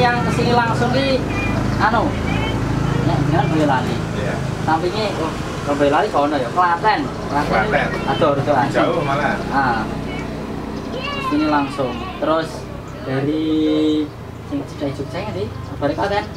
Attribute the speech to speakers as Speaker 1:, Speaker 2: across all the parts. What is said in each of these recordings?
Speaker 1: yang kesini langsung di anu nek jenengan Boyolali.
Speaker 2: Iya.
Speaker 1: Sampingnya Boyolali kono ya, Klaten.
Speaker 2: Klaten.
Speaker 1: Aduh,
Speaker 2: Jauh malah.
Speaker 1: Ah. Kesini langsung. Terus dari sing cedai Jogja ngendi? Sabare Klaten.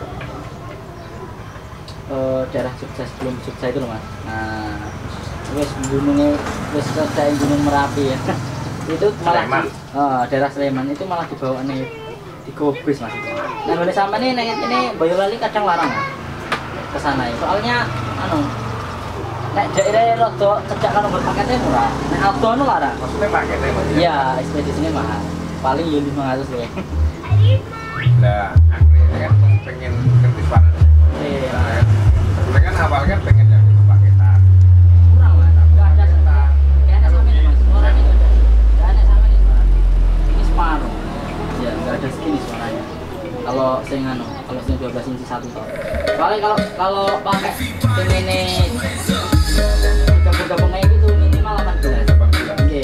Speaker 1: Daerah Jogja sebelum Jogja itu loh Mas. Nah, wis gunungnya wis selesai Gunung Merapi ya. Itu malah di, daerah Sleman itu malah dibawa nih di Gobis Mas. Nah, boleh sampai nih ini Boyolali kadang larang ya ke sana ya. Soalnya anu nek daerah rada cedhak karo paketnya murah. Nek auto anu larang.
Speaker 2: Maksudnya paketnya Mas?
Speaker 1: Iya, ekspedisinya mahal. Paling ya 500 ya.
Speaker 2: Nah, akhirnya kan pengen ngerti banget.
Speaker 1: Iya.
Speaker 2: Sebenarnya kan awalnya pengen yang itu paketan.
Speaker 1: Kurang Mas. Enggak ada setar. Kayaknya sama nih Mas. Suaranya enggak ada. Enggak ada sama nih Mas. Ini separuh. Ya, enggak ada segini suaranya. Kalau sing anu, kalau sing 12 inci 1 ton. Soalnya kalau pakai sing ini gabung-gabung kayak gitu minimal 18. Oke.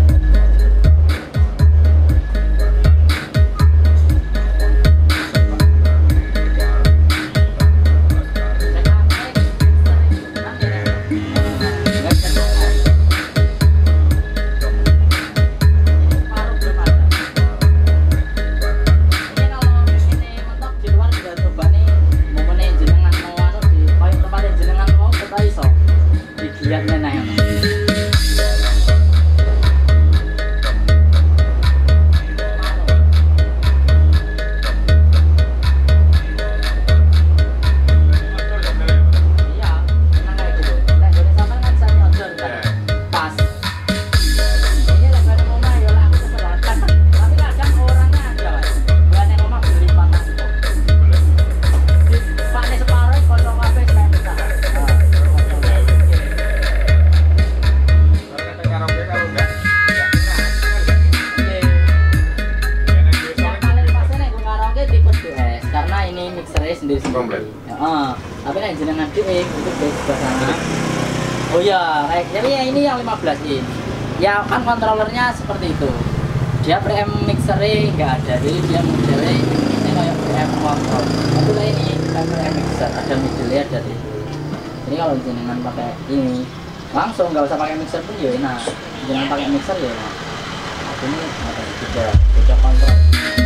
Speaker 1: Lihatnya nah yang
Speaker 2: komplit.
Speaker 1: Ya, tapi nek jenengan dhewe itu di sebelah sana. Oh iya, jadi ya ini yang 15 in. Ya kan kontrolernya seperti itu. Dia preamp mixernya nggak ada, jadi dia modelnya ini kayak preamp motor. Tapi lah ini kayak preamp mixer, ada middle-nya ada di situ. Jadi kalau jenengan pakai ini langsung nggak usah pakai mixer pun ya enak. Jangan pakai mixer ya enak. Ini ada beda kontrol.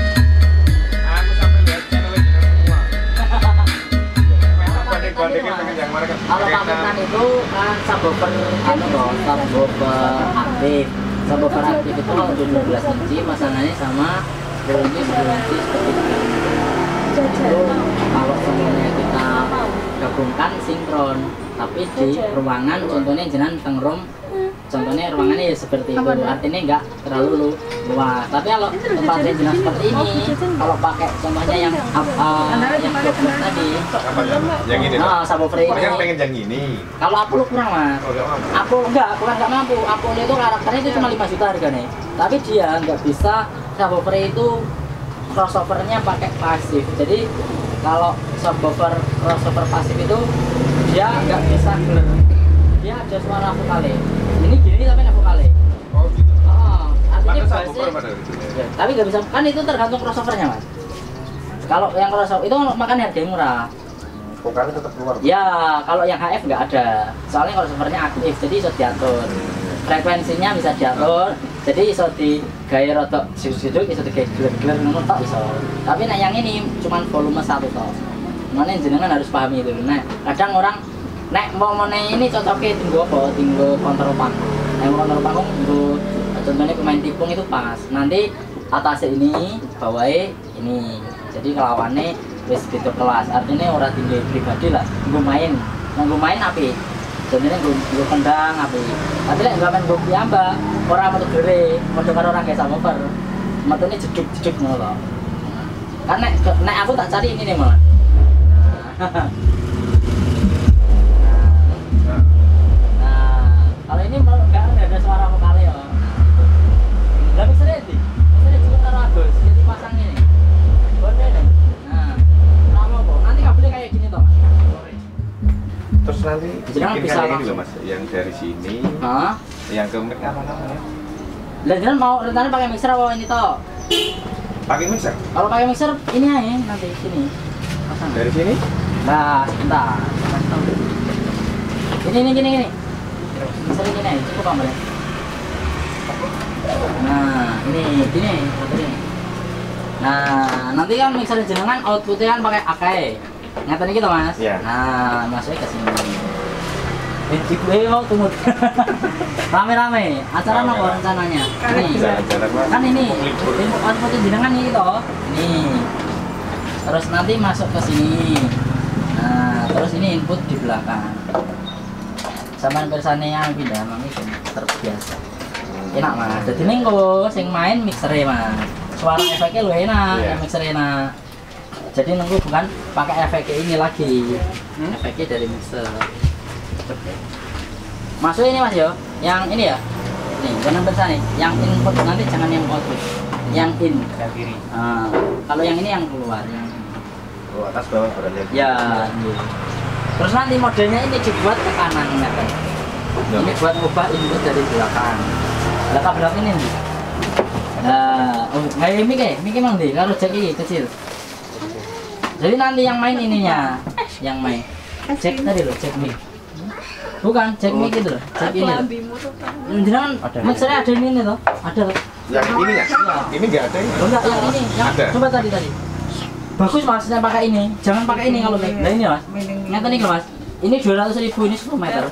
Speaker 1: Kalau paketan itu kan subwoofer anu loh, subwoofer aktif. Subwoofer aktif itu kalau 12 inci pasangannya sama 10 inci seperti itu. Itu kalau semuanya kita gabungkan sinkron, tapi di ruangan contohnya jenengan teng room, contohnya ruangannya ya seperti itu, artinya enggak terlalu luas. Tapi kalau tempatnya jenengan seperti ini, kalau pakai contohnya yang double tadi,
Speaker 2: yang ini,
Speaker 1: subwoofer ini,
Speaker 2: kan pengen yang ini.
Speaker 1: kalau Apollo kurang Mas. Apollo enggak, bukan nggak mampu. Apollo itu karakternya itu cuma 5 juta harganya, tapi dia nggak bisa subwoofer itu crossovernya pakai pasif. Jadi kalau subwoofer crossover pasif itu dia nggak bisa geler, dia ada suara vokale. Ini gini tapi nggak vokale.
Speaker 2: Oh gitu.
Speaker 1: Artinya
Speaker 2: subwoofer
Speaker 1: ya, tapi nggak bisa, kan itu tergantung crossovernya Mas. Kalau yang crossover itu makanya harganya murah.
Speaker 2: Vokalnya tetap keluar.
Speaker 1: Ya, kalau yang HF nggak ada. Soalnya crossovernya aktif, jadi bisa diatur. Frekuensinya bisa diatur. Jadi bisa digaya rotok siduk-siduk, bisa digaya geler-geler ngono tok iso. Tapi nah yang ini cuma volume 1 tok. Makanya jenengan harus pahami itu. Nah, kadang orang nek mau ini cocoknya tinggal apa? Tinggal kontrol panggung. Nek kontrol panggung tinggal contohnya pemain tipung itu pas. Nanti atasnya ini, bawahnya ini. Jadi kelawannya wis beda kelas. Artinya orang tinggal pribadi lah. Gue main api. Contohnya gue kendang api. Tapi lek gue main gue piamba, orang metu gere, padha karo orang kayak subwoofer. Metune jeduk-jeduk ngono lho. Kan nek aku tak cari ini nih malah. Kalau ini nggak ada suara vokal ya. Lah mixernya di, mixernya juga taruh Agus, jadi pasang ini. Boleh deh. Nah, nama apa? Nanti kabelnya kayak gini toh.
Speaker 2: Terus nanti
Speaker 1: Jangan
Speaker 2: bikin
Speaker 1: bisa
Speaker 2: kayak ini
Speaker 1: langsung.
Speaker 2: loh Mas, yang dari sini,
Speaker 1: Hah?
Speaker 2: yang ke mic apa namanya?
Speaker 1: Lah jangan mau rencananya pakai mixer apa ini toh?
Speaker 2: Pakai mixer?
Speaker 1: Kalau pakai mixer ini aja nanti sini. Pasang.
Speaker 2: Dari sini?
Speaker 1: Nah, sebentar. Kasih tahu dulu. Gini. Mixer ini aja, cukup kameranya. Nah, ini gini. Nah, nanti kan mixer jenengan outputnya kan pakai akai. Ngeten iki to, Mas?
Speaker 2: Iya.
Speaker 1: Nah, masuknya ke sini. Ibu mau tunggu. Rame-rame. Acara
Speaker 2: Rame,
Speaker 1: apa
Speaker 2: Mas.
Speaker 1: rencananya? Nih.
Speaker 2: Jalan-jalan, Mas.
Speaker 1: Kan ini.
Speaker 2: Libur.
Speaker 1: Output jenengan ini toh. Ini. Terus nanti masuk ke sini. Nah, terus ini input di belakang. Sampeyan pirsane yang pindah mami terbiasa. Enak, Mas. Jadi ning kok sing main mixere, Mas. Suara efeknya lu enak,
Speaker 2: Iya.
Speaker 1: yang mixer enak. Jadi nunggu bukan pakai efek ini lagi. Efeknya dari mixer. Masuk ini Mas yo, yang ini ya. Nih, jangan besar nih. Yang input nanti jangan yang output. Yang in ke kiri. Nah, kalau yang ini yang keluar, yang
Speaker 2: Oh, atas bawah berarti.
Speaker 1: ya. Iya. Terus nanti modelnya ini dibuat ke kanan ya kan. Ini buat ubah input dari belakang. Belakang belakang ini nih. Nah, kayak Miki mang di, kalau jack ini kecil. Jadi nanti yang main ininya, yang main jack tadi loh, jack mic. Bukan jack mic itu loh, jack ini. Jangan, mixernya ada ini loh, ada loh.
Speaker 2: Yang ini ya?
Speaker 1: Iya.
Speaker 2: Ini nggak ada ya?
Speaker 1: Oh, enggak, yang ini, yang
Speaker 2: Ada.
Speaker 1: coba tadi. Bagus Mas, saya pakai ini. Jangan pakai ini kalau mic. Nah ini Mas, nyata nih Mas. Ini 200.000, ini 10 meter.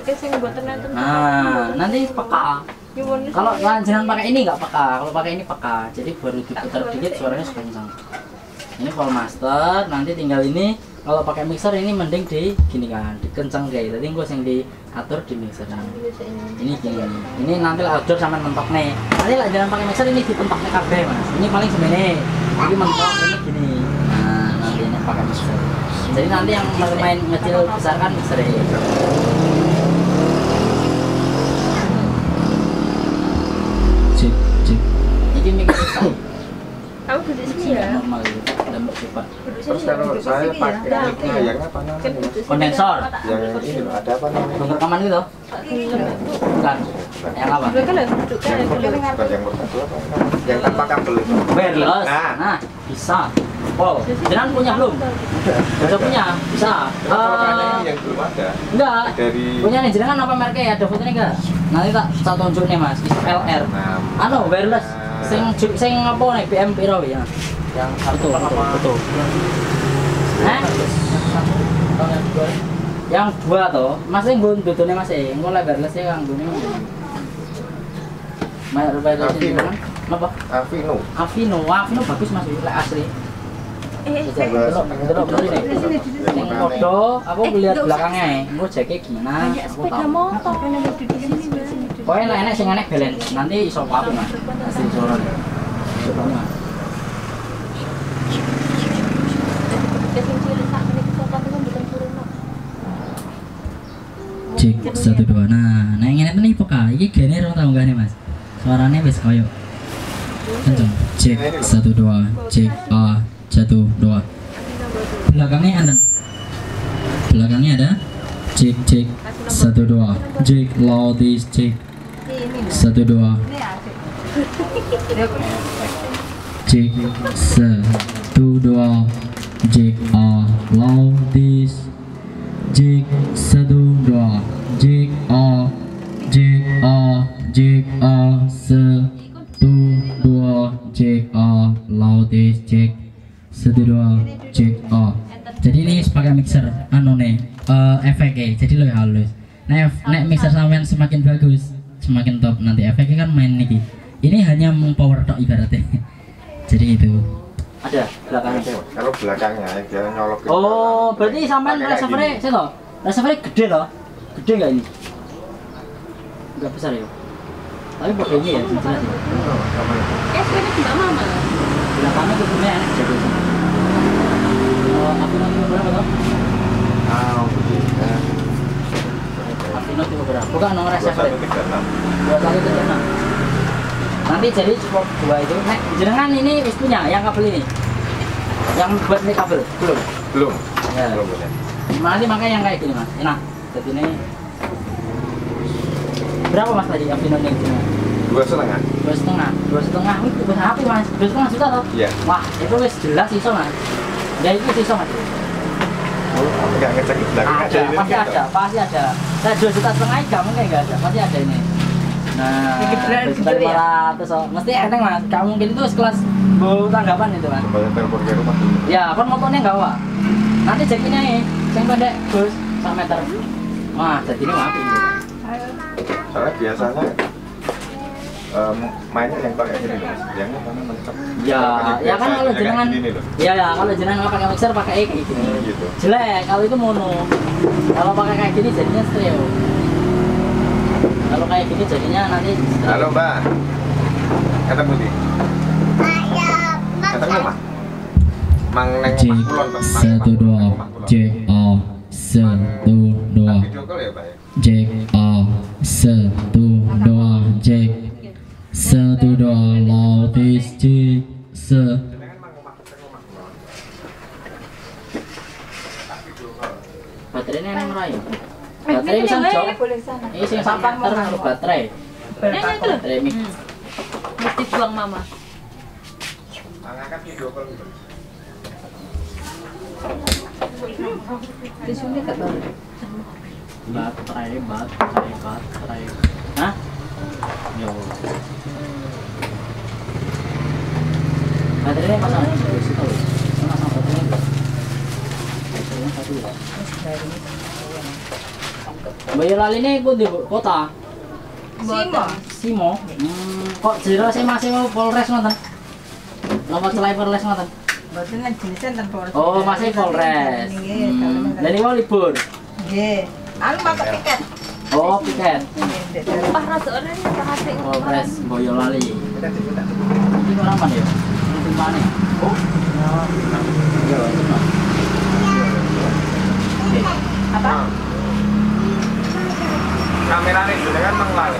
Speaker 1: Nah, nanti peka. Kalau jangan pakai ini nggak peka, kalau pakai ini peka. Jadi baru diputar dikit suaranya kencang. Ini full master, nanti tinggal ini. Kalau pakai mixer ini mending di gini kan, dikencang kayak. Tadi gue yang diatur di mixer. Ini gini. Ini nanti lah outdoor sama mentok nih. Nanti lah jangan pakai mixer ini dipentok nih KB Mas. Ini paling segini. Ini mentok ini gini. Nah, nanti ini pakai mixer. Jadi nanti yang main kecil besar kan mixer ya. Cik. Ini mikir
Speaker 3: Kamu duduk sini ya?
Speaker 1: normal gitu, lembut cepat.
Speaker 2: Terus kalau saya pakai mic-nya yang apa namanya?
Speaker 1: Kondensor,
Speaker 2: Yang ini loh, ada apa namanya?
Speaker 1: untuk rekaman gitu? Bukan. Yang apa?
Speaker 3: Duduk kan lah, duduk kan.
Speaker 2: Bukan yang merpati apa? Yang tanpa kabel itu.
Speaker 1: Wireless.
Speaker 2: Nah.
Speaker 1: Nah, bisa. Oh, jangan punya belum? Udah punya, bisa.
Speaker 2: Kalau ada ini yang belum ada.
Speaker 1: Enggak.
Speaker 2: Dari
Speaker 1: Punya nih, jenengan apa mereknya ya? Ada fotonya enggak? Nanti tak tunjuk nih Mas, LR.
Speaker 2: Nah,
Speaker 1: Anu, wireless. Sing apa nih BM piro ya? Yang satu betul. Hah? Yang dua toh, Mas yang gue duduknya Mas engko lek wireless yang gue wireless
Speaker 2: Avino.
Speaker 1: kan? Apa?
Speaker 2: Avino.
Speaker 1: Avino bagus Mas, lek asli. Delok ini. Yang foto, aku lihat belakangnya ya. Gue ceknya gimana? Aku
Speaker 3: Sepeda
Speaker 1: tahu.
Speaker 3: motor kan yang duduk di sini.
Speaker 1: Pokoknya enak sing enek balance. Nanti iso apa Mas? Asli suara. Coba Mas. Cek 1 2. Nah yang ini nih peka. Iki gene rong tau gak nih Mas? Suaranya wis koyo kenceng. Cek 1 2. Cek A 1 2. Belakangnya ada. Cek 1 2. Cek loudis cek 1 2. Cek 1 2. Cek A loudis. Cek 1 2. Cek A. Cek A. Cek A 1 2. Cek A loudis cek 1 2. Cek A. Jadi ini pakai mixer anu nih efeknya jadi lebih halus. Nek mixer sampean semakin bagus semakin top nanti efeknya kan main nih. Ini hanya mempower tok ibaratnya. Jadi itu ada belakangnya.
Speaker 2: Kalau belakangnya dia nyolok ke
Speaker 1: Oh,
Speaker 2: belakang.
Speaker 1: berarti sampean
Speaker 2: Pakai kayak
Speaker 1: receiver-nya
Speaker 2: gini.
Speaker 1: saya toh. Receiver-nya gede toh? Gede enggak ini? Enggak besar ya. Tapi modelnya ya jelas ya.
Speaker 2: Oh, sama itu.
Speaker 3: Sepeda Mbak Mama.
Speaker 1: Belakangnya kukunya enak jadi. Aku nanti berapa toh?
Speaker 2: Ah, begitu.
Speaker 1: Avino tipe berapa? Bukan nomor receiver.
Speaker 2: 2136.
Speaker 1: 2136. Nanti jadi cukup dua itu. Nek jenengan ini wis punya yang kabel ini. Yang buat ini kabel belum?
Speaker 2: Belum.
Speaker 1: Ya.
Speaker 2: Belum punya.
Speaker 1: Nanti makanya yang kayak gini Mas. Enak. Jadi ini berapa Mas tadi Avino yang gini?
Speaker 2: 2,5.
Speaker 1: 2,5 itu berapa mas? 2,5 juta toh?
Speaker 2: Iya.
Speaker 1: Wah itu wes jelas iso mas. Ya itu iso mas.
Speaker 2: Enggak ngecek di belakang
Speaker 1: Ada,
Speaker 2: ini
Speaker 1: pasti
Speaker 2: kan?
Speaker 1: ada, pasti ada. Nah 2,5 juta nggak mungkin nggak ada, pasti ada ini. Nah, 2,500 oh. Mesti enteng mas. Kamu mungkin itu sekelas bau tanggapan itu mas.
Speaker 2: Coba telepon ke rumah dulu.
Speaker 1: Ya, kan motornya nggak apa. Nanti jacknya nih, yang pendek bos 1 meter. Wah, jadi ini mati.
Speaker 2: Soalnya biasanya mainnya yang pakai gini loh, yang mana mencap.
Speaker 1: Ya kan kalau jenengan, ya kalau jenengan nggak pakai mixer pakai kayak gini.
Speaker 2: Gitu.
Speaker 1: Jelek, kalau itu mono. Kalau pakai kayak gini jadinya stereo. Kalau kayak gini jadinya nanti stereo.
Speaker 2: Halo Mbak, ketemu di? Ketemu Mas? Mang neng
Speaker 4: Cek
Speaker 2: Kulon Mbak.
Speaker 4: 1 2 cek A 1 2
Speaker 2: Video call ya Mbak ya?
Speaker 4: cek A 1 2 cek 1 2 loutis cek
Speaker 2: Jenengan mang omah Kulon. Tak video call.
Speaker 1: Baterainya yang merayu. Baterai bisa jauh. Ini sing sampah terus baterai.
Speaker 3: Yang itu.
Speaker 1: Baterai mix.
Speaker 3: Mesti buang mama.
Speaker 2: Mang angkat video call gitu.
Speaker 3: Di sini kat baru.
Speaker 1: Baterai. Hah? Yo. Baterainya pasang di situ. Pasang baterainya. Baterainya satu ya. Boyolali ini ikut di kota. Simo. Kok jero sih masih mau Polres ngoten? Nomor selain Polres ngoten?
Speaker 5: Boten lan jenisen ten Polres.
Speaker 1: Oh, masih Polres. Dan ini mau libur.
Speaker 5: Nggih. Anu matok tiket.
Speaker 1: Oh, piket.
Speaker 3: Pak rasa orang yang tak hati.
Speaker 1: Polres Boyolali. Ini orang mana ya? Ini mana? Oh. Iya, itu mah.
Speaker 5: Apa?
Speaker 2: Kamera ini jenengan mang lali.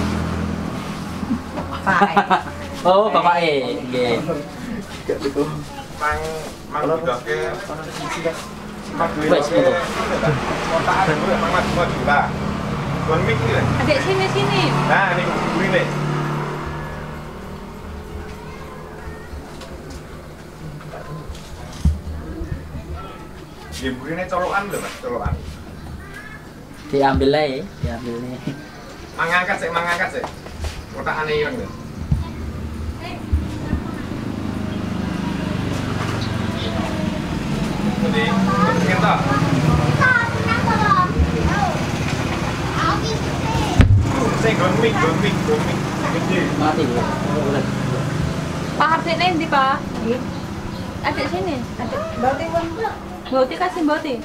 Speaker 5: Pak.
Speaker 1: Oh, Bapak E. Nggih.
Speaker 2: Mang udah ke
Speaker 1: Wes, betul.
Speaker 2: Kota ada dulu mang maju lah. Kon mik ini.
Speaker 3: Adik sini.
Speaker 2: Nah, ini burine. Di burine colokan lho, Mas, colokan.
Speaker 1: Diambil aja, diambil nih.
Speaker 2: Mangangkat sih. Kotakane ireng lho. Jadi, pengen tak? Saya gonmik. Gede.
Speaker 1: Mati ya. Boleh.
Speaker 3: Pak Hardik nanti Pak.
Speaker 5: Nggih.
Speaker 3: Adik sini. Adik.
Speaker 5: Boten pun.
Speaker 3: Bauti kasih bauti.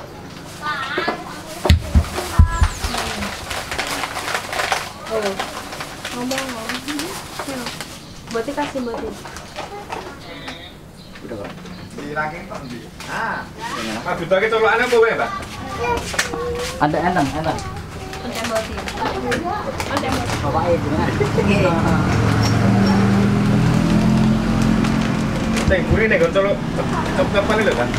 Speaker 3: Oh. Ngomong. Bauti kasih bauti.
Speaker 1: Udah kok.
Speaker 2: Di ranking tok ndi? Ah. Mas Duta ki colokane apa wae, Mbak?
Speaker 1: Ada enteng.
Speaker 3: Konten bauti. Konten bauti.
Speaker 1: Bapak E gimana?
Speaker 5: Nggih.
Speaker 2: Sing burine nggon colok cep-cepan lho, Mbak.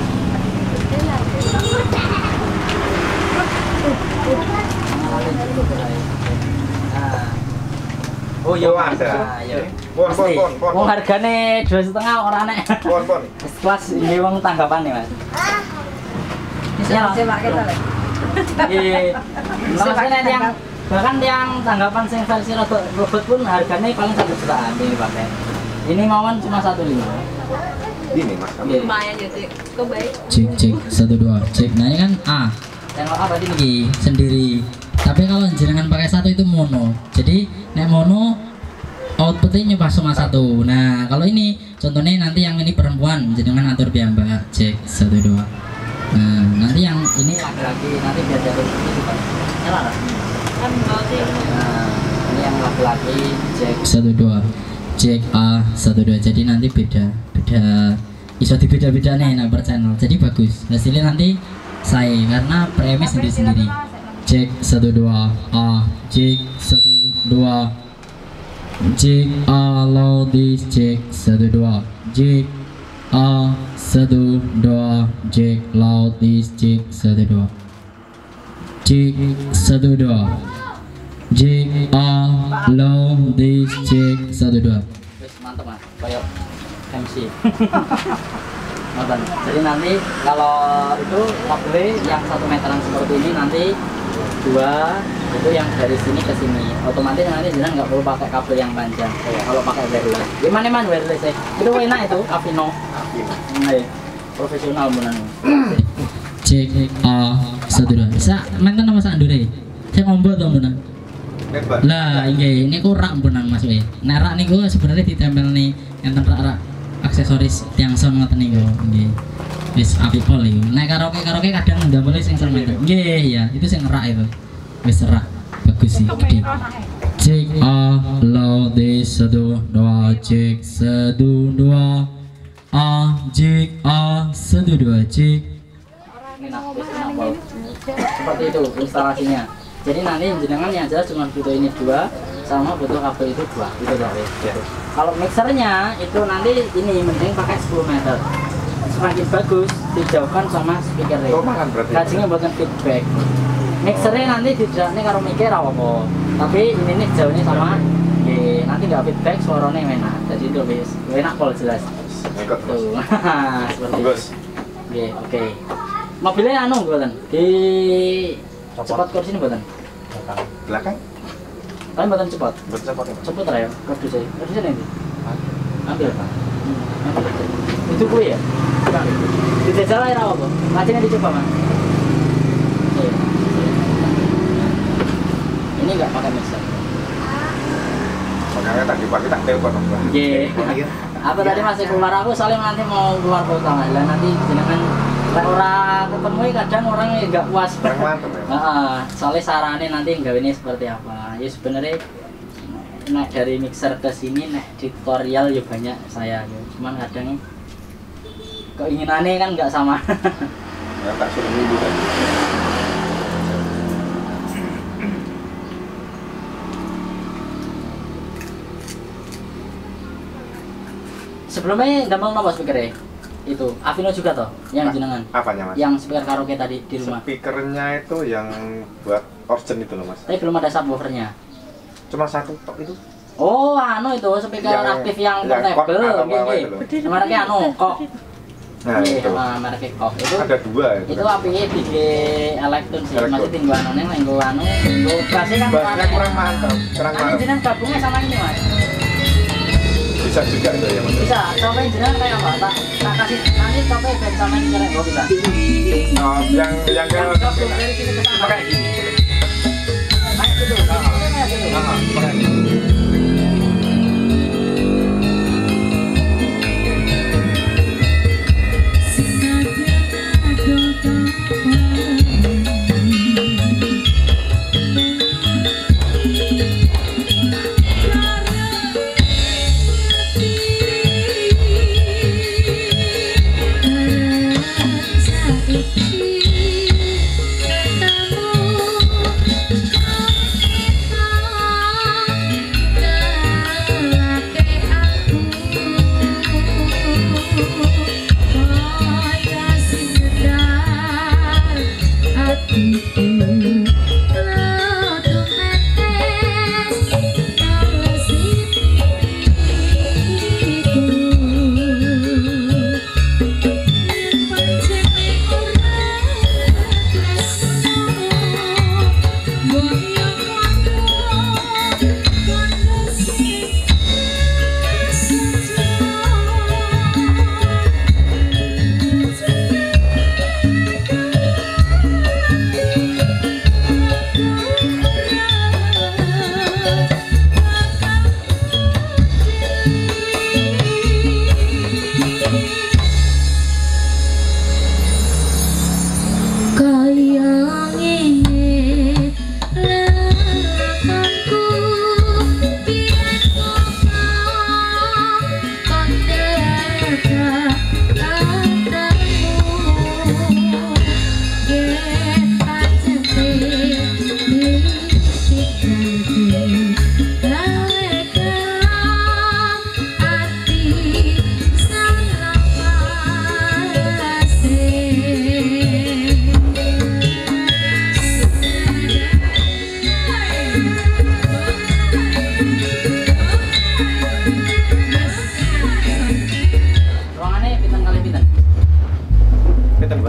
Speaker 1: Oh iya
Speaker 2: ada.
Speaker 1: Iya.
Speaker 2: Pon.
Speaker 1: Wong hargane 2,5 ora nek.
Speaker 2: Pon.
Speaker 1: Kelas ini wong tanggapan nih mas.
Speaker 5: Bisa sewa kita lho.
Speaker 1: Iya. Maksudnya yang bahkan yang tanggapan sing versi robot pun harganya paling 1 jutaan ini pakai. Ini mawon cuma 1,5.
Speaker 2: Ini Mas.
Speaker 1: Iya.
Speaker 3: Lumayan ya, Dik. Kok baik.
Speaker 4: cek 1 2 cek nah ini kan A
Speaker 1: Channel apa tadi?
Speaker 4: ini sendiri, tapi kalau jenengan pakai satu itu mono, jadi nek mono outputnya nyoba sama satu. Nah kalau ini contohnya nanti yang ini perempuan jenengan atur piyambak cek 1 2. Nah nanti yang ini
Speaker 1: Laki-laki nanti biar jatuh ini juga nyala nggak?
Speaker 3: Kan bauti.
Speaker 1: Nah ini yang laki-laki cek
Speaker 4: 1 2 cek A 1 2, jadi nanti beda iso dibeda-beda nih nah per channel, jadi bagus hasilnya nanti saya karena premi sendiri cek 1 2 A cek 1 2 cek A loudis cek 1 2 cek A 1 2 cek loudis cek 1 2 cek 1 2 Jack A low this Jack 1 2.
Speaker 1: Wis mantep Mas, kayak MC. Nonton. Jadi nanti kalau itu kabel yang 1 meteran seperti ini nanti 2 itu yang dari sini ke sini. Otomatis nanti jenengan nggak perlu pakai kabel yang panjang. Kalau pakai wireless. Gimana man wireless ya? Itu enak itu Avino. Nah, profesional benar.
Speaker 4: Jack A 1 2. Sa menten nama sak ndure. Saya ngombo to benar.
Speaker 2: Lebar.
Speaker 4: Lah ini kurang benar Mas we. Nek rak niku sebenarnya ditempel nih enten rak aksesoris yang sama ngoten niku nggih. Wis apik pol iki. Nek karaoke kadang ndamel sing semen. Nggih ya, itu sing rak itu. Wis rak bagus sih. Gede. Jack A low this 1 2 Jack 1 2 A Jack A 1 2 Jack.
Speaker 1: Ini nah, wis enak, seperti itu instalasinya. Jadi nanti jenengan yang jelas cuma butuh ini 2 sama butuh kabel itu 2 itu loh. Kalau mixernya itu nanti ini mending pakai 10 meter. Semakin bagus dijauhkan sama speakernya. Kajingnya buatan feedback. Mixernya nanti tidak nih kalau mikir apa. Tapi ini nih jauhnya sama. Nanti nggak feedback suaranya enak. Jadi itu wis enak kalau jelas. Tuh, seperti itu. Oke. Mobilnya anu buatan di cepat kursi ini buatan.
Speaker 2: Belakang?
Speaker 1: Kalian buatan cepat.
Speaker 2: Buat cepat ya?
Speaker 1: Cepat lah ya. Kardusnya nanti. Ambil Pak. Ambil. Itu gue ya. Dijajal air apa? Macamnya dicoba Mas. Iya. Ini nggak pakai mixer.
Speaker 2: Makanya tadi pagi tak telepon Om.
Speaker 1: Iya. Apa tadi masih keluar aku soalnya nanti mau keluar kota lah. Nanti jenengan orang ketemu kadang orang nggak puas.
Speaker 2: Kurang mantep ya.
Speaker 1: Soalnya sarannya nanti nggak ini seperti apa. Ya sebenarnya naik dari mixer ke sini naik tutorial ya banyak saya. Ya. Cuman kadang keinginannya kan nggak sama.
Speaker 2: Ya tak suruh dulu kan.
Speaker 1: Sebelumnya damel nopo speakernya? Itu Avino juga toh yang jenengan.
Speaker 2: Apanya Mas?
Speaker 1: Yang speaker karaoke tadi di rumah.
Speaker 2: Speakernya itu yang buat organ itu loh Mas.
Speaker 1: Tapi belum ada subwoofernya.
Speaker 2: Cuma 1 tok itu.
Speaker 1: Oh, anu itu speaker aktif yang portable. Nggih. Mereknya anu kok.
Speaker 2: Nah, itu.
Speaker 1: Mereknya kok. Itu
Speaker 2: Ada 2 itu.
Speaker 1: Itu apike bikin elektron sih. Masih tinggal anone nganggo anu. Bassnya kan
Speaker 2: Bassnya kurang mantap. Kurang
Speaker 1: Nanti
Speaker 2: mantap.
Speaker 1: jenengan gabungnya sama ini, Mas.
Speaker 2: Bisa juga itu ya Mas.
Speaker 1: Bisa, cobain jenengan kayak apa? Tak kasih nanti cobain dan sama ini keren kok bisa.
Speaker 2: Oh, yang
Speaker 1: Gabung dari sini ke sana.
Speaker 2: pakai gini.
Speaker 1: Kayak gitu. Kayak gitu.
Speaker 2: Pakai gini.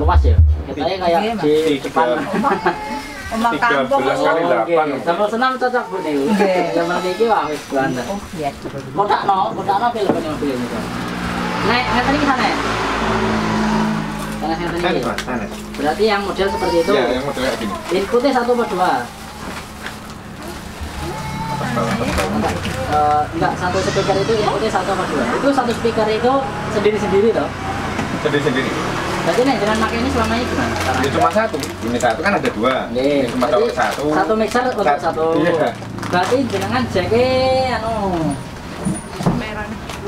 Speaker 1: luas ya. Kita kayak
Speaker 5: Iya,
Speaker 1: di depan.
Speaker 5: Omah kampung
Speaker 2: 13 kali
Speaker 1: Oh,
Speaker 2: 8.
Speaker 1: oke. Sampel senam cocok Bu niku.
Speaker 5: Nggih.
Speaker 1: Zaman iki wah wis banter.
Speaker 5: Oh iya.
Speaker 1: Kotakno film mobil ini. Nek ngeten iki sana. Sana ngeten
Speaker 2: Kan
Speaker 1: iki.
Speaker 2: Mas, sana.
Speaker 1: Berarti yang model seperti itu.
Speaker 2: Ya, yang model kayak gini.
Speaker 1: Inputnya 1 atau 2? Enggak, satu speaker itu inputnya 1 atau 2. Itu satu speaker itu sendiri-sendiri toh.
Speaker 2: Sendiri-sendiri.
Speaker 1: Berarti nek jangan pakai ini selama ini gimana? Caranya?
Speaker 2: Ya cuma satu. Ini satu kan ada 2.
Speaker 1: Nggih.
Speaker 2: Ini cuma
Speaker 1: Jadi,
Speaker 2: dapat satu.
Speaker 1: Satu mixer untuk satu.
Speaker 2: Iya.
Speaker 1: Berarti jenengan jeke anu
Speaker 3: Merah.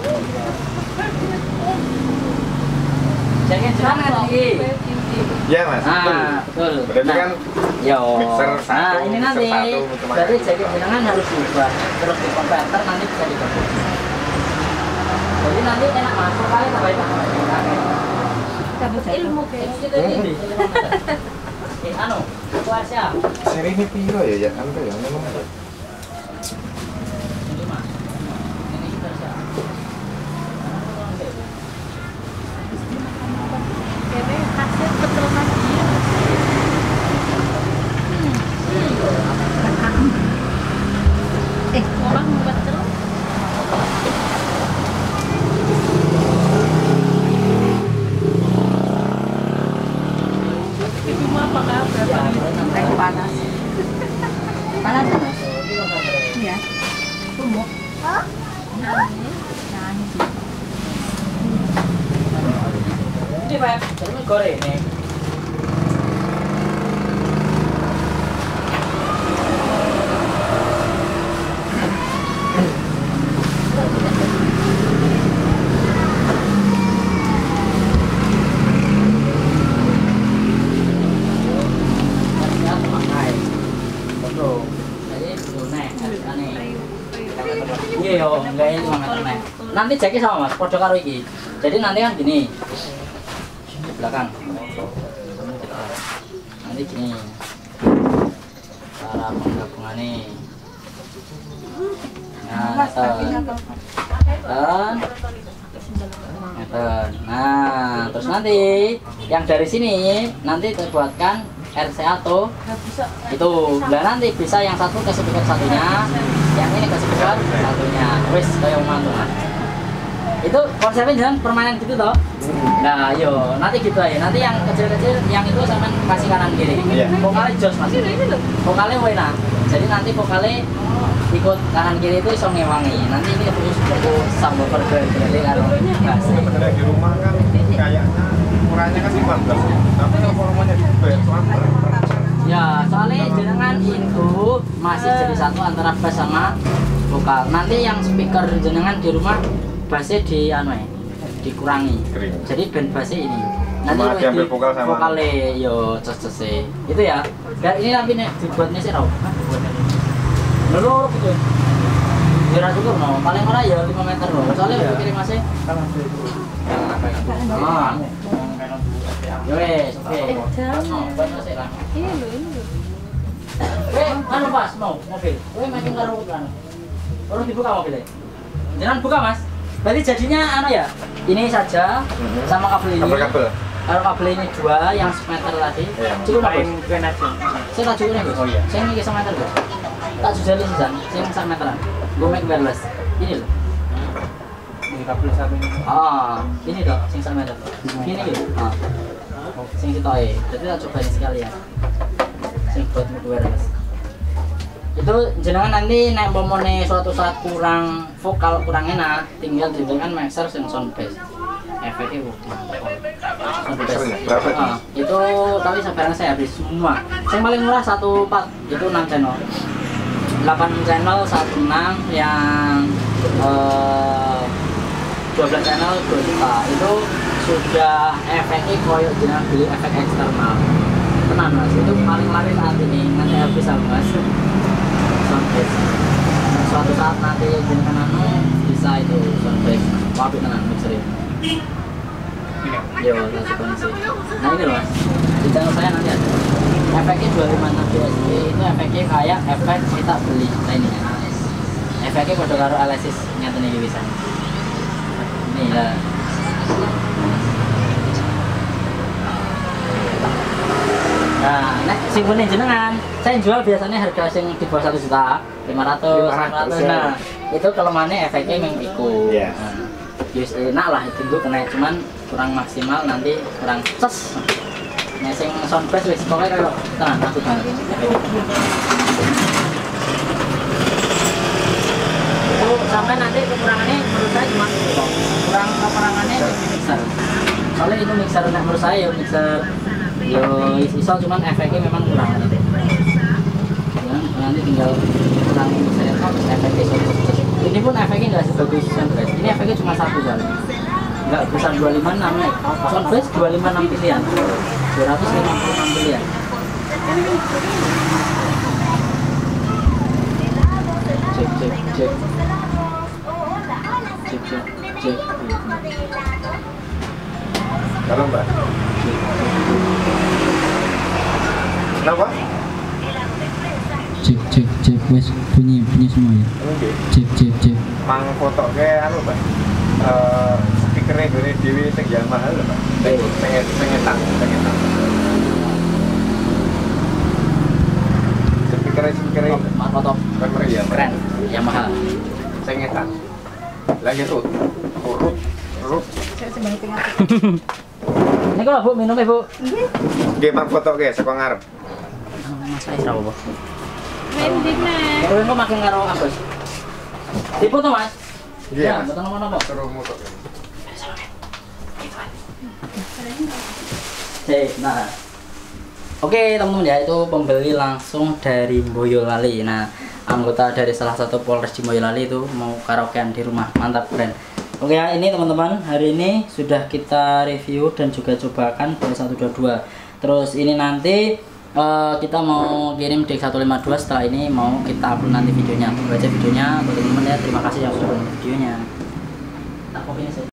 Speaker 1: jeke jenengan iki.
Speaker 2: Iya Mas, betul.
Speaker 1: Ah, betul.
Speaker 2: Berarti kan
Speaker 1: yo.
Speaker 2: mixer satu,
Speaker 1: Nah, ini
Speaker 2: mixer
Speaker 1: nanti
Speaker 2: satu, cuma
Speaker 1: berarti
Speaker 2: kayak
Speaker 1: jeke jenengan harus diubah terus di konverter nanti bisa digabung. Jadi nanti enak masuk kali tambah
Speaker 3: Dapat ilmu guys.
Speaker 1: anu, puasa.
Speaker 2: seri ini piro ya? Ya kan ya memang.
Speaker 1: Ini Mas. Ini puasa.
Speaker 3: Jadi hasil keturunan dia. Orang betul. Itu mah apa kabar?
Speaker 5: Lagi panas. Panas ya, Mas? Iya. Sumuk.
Speaker 1: Ini Pak, jadi goreng ini. Iya yo, enggak ini 5 meter nih. Nanti jeki sama Mas, podo karo iki. Jadi nanti kan gini. Di belakang. Nanti gini. Cara penggabungannya. Nah, nah, terus nanti yang dari sini nanti terbuatkan RCA atau itu. Nah nanti bisa yang satu ke speaker satunya, yang ini ke speaker satunya. Wes kayak mantu Mas. Itu konsepnya jangan permainan gitu toh. Nah, yo nanti gitu aja. Nanti yang kecil-kecil yang itu sama kasih kanan kiri.
Speaker 2: Iya.
Speaker 1: Vokalnya jos Mas. Vokalnya wena. Jadi nanti vokalnya ikut kanan kiri itu iso ngewangi. Nanti ini terus subwoofer jadi kalau bass.
Speaker 2: Sebenarnya di rumah kan kayaknya ukurannya kan 15. Tapi kalau volumenya dibayar per.
Speaker 1: Ya, soalnya jenengan itu masih jadi satu antara bass sama vokal. Nanti yang speaker jenengan di rumah bassnya di anu ya, dikurangi.
Speaker 2: Kering.
Speaker 1: Jadi band bassnya ini. Nanti
Speaker 2: Cuma diambil vokal sama
Speaker 1: vokalnya yo ces itu ya. Dan ini nanti nih dibuatnya sih tau. Lho gitu. Ya cukup no, paling ora ya 5 meter loh. Soalnya kirim masih. Ah. Yo wes, oke.
Speaker 3: Iya loh, ini loh.
Speaker 1: Anu Mas, mau mobil. Kowe main karo kan. Terus dibuka mobilnya. Jangan buka Mas. Berarti jadinya anu ya. Ini saja sama kabel ini.
Speaker 2: Kabel-kabel.
Speaker 1: Kalau kabel ini 2 yang semeter tadi.
Speaker 2: Iya.
Speaker 1: Cukup Mas. Saya tak cukup nih, Bos.
Speaker 2: Oh iya.
Speaker 1: Saya ini semeter, Bos. Tak jujali sih, saya sak meteran. Gue make wireless. Ini loh.
Speaker 2: Ini kabel satu ini.
Speaker 1: Ah, ini toh, sing sak meter. Ini gitu. Ah. Sing sitoe. Jadi tak cobain sekalian. Sing buat make wireless. Itu jenengan nanti nek pomone suatu saat kurang vokal kurang enak, tinggal jenengan mixer sing sound bass. Efeknya sound bass.
Speaker 2: Berapa?
Speaker 1: Itu tapi sekarang saya habis semua. Yang paling murah 1 part itu 6 channel. 8 channel 16 yang 12 channel 2 juta. Itu sudah efeknya koyo jenengan beli efek eksternal. Tenan Mas, itu paling laris saat ini nanti habis sama Mas. Soundbass. Suatu saat nanti jenengan anu bisa itu soundbass. Wapi tenan mixer ini. Yo, tak coba sih. Nah ini loh Mas. Di channel saya nanti ada. Efeknya 256 DSP itu efeknya kayak efek kita beli. Nah ini ya. Efeknya kode karo Alesis ngeten iki bisa. Ini ya. sing punya jenengan. Saya jual biasanya harga sing di bawah 1 juta, 500, 600. Nah, itu kelemahannya efeknya memang iku.
Speaker 2: Iya.
Speaker 1: Nah, yes, enak lah itu kena, cuman kurang maksimal, nanti kurang ces. Nah, sing soundbass wis pokoknya kalau tenang aku banget. Itu sampai nanti kekurangannya menurut saya cuma kurang kekurangannya mixer. Soalnya itu mixer menurut saya ya mixer yo iso cuman efeknya memang kurang. Ya, nanti tinggal kurang mixer terus efeknya iso. Ini pun efeknya nggak sebagus soundbass. Ini efeknya cuma 1 kali. Nggak besar 256 nih. Soundbass 256 pilihan. 256 pilihan. Cek.
Speaker 2: Halo Mbak. Kenapa?
Speaker 4: Cek wes bunyi semua ya.
Speaker 2: Oke.
Speaker 4: Cek.
Speaker 2: Mang foto kayak anu Mbak. Speakernya gini dewi sing yang mahal lho Mbak. Pengetan. Speakernya
Speaker 1: Foto
Speaker 2: kamera ya Mbak.
Speaker 1: keren, Yamaha.
Speaker 2: Pengetan. Lagi tuh. Urut.
Speaker 5: Saya sembang tengah.
Speaker 1: Ini kalau Bu minum ya Bu.
Speaker 2: Nggih mang foto ge saka ngarep.
Speaker 1: Mas saya tahu Bu.
Speaker 3: Main di mana?
Speaker 1: Kalau kok makin karo Agus. Dipoto Mas.
Speaker 2: Nggih,
Speaker 1: Ya,
Speaker 2: Mas.
Speaker 1: betul nomor.
Speaker 2: Terus foto.
Speaker 1: Nah, oke teman-teman ya, itu pembeli langsung dari Boyolali. Nah, anggota dari salah satu Polres di Boyolali itu mau karaokean di rumah, mantap keren. Oke ya, ini teman-teman, hari ini sudah kita review dan juga cobakan Boy 122. Terus ini nanti kita mau kirim Deck 152. Setelah ini mau kita upload nanti videonya. Baca videonya buat teman-teman ya. Terima kasih yang sudah nonton videonya. Tak kopinya saya.